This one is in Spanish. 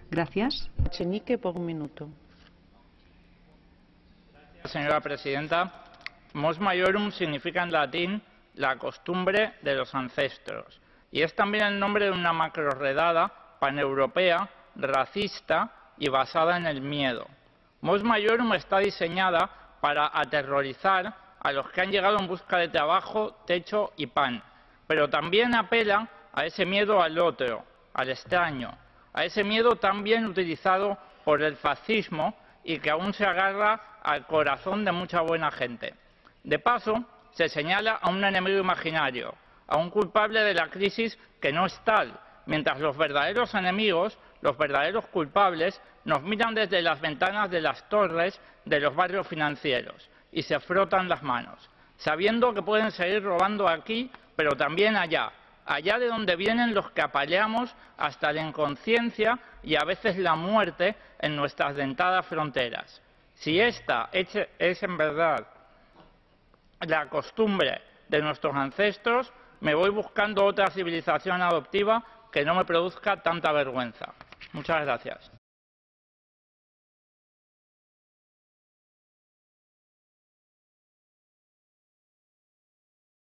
Gracias. Echenique, por un minuto. Señora presidenta, Mos Maiorum significa en latín la costumbre de los ancestros y es también el nombre de una macrorredada paneuropea, racista y basada en el miedo. Mos Maiorum está diseñada para aterrorizar a los que han llegado en busca de trabajo, techo y pan, pero también apela a ese miedo al otro, al extraño, a ese miedo tan bien utilizado por el fascismo y que aún se agarra al corazón de mucha buena gente. De paso, se señala a un enemigo imaginario, a un culpable de la crisis que no es tal, mientras los verdaderos enemigos, los verdaderos culpables, nos miran desde las ventanas de las torres de los barrios financieros y se frotan las manos, sabiendo que pueden seguir robando aquí, pero también allá, allá de donde vienen los que apaleamos hasta la inconsciencia y a veces la muerte en nuestras dentadas fronteras. Si esta es en verdad la costumbre de nuestros ancestros, me voy buscando otra civilización adoptiva que no me produzca tanta vergüenza. Muchas gracias.